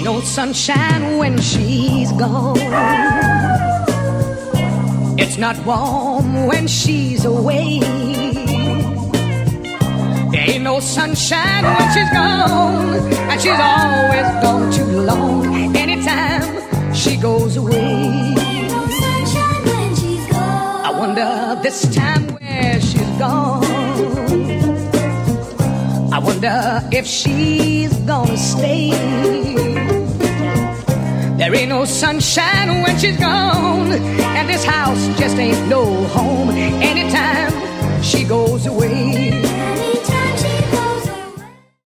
Ain't no sunshine when she's gone. It's not warm when she's away. There ain't no sunshine when she's gone, and she's always gone too long. Anytime she goes away, ain't no sunshine when she's gone. I wonder this time where she's gone. I wonder if she's gonna stay. There ain't no sunshine when she's gone, and this house just ain't no home anytime she goes away.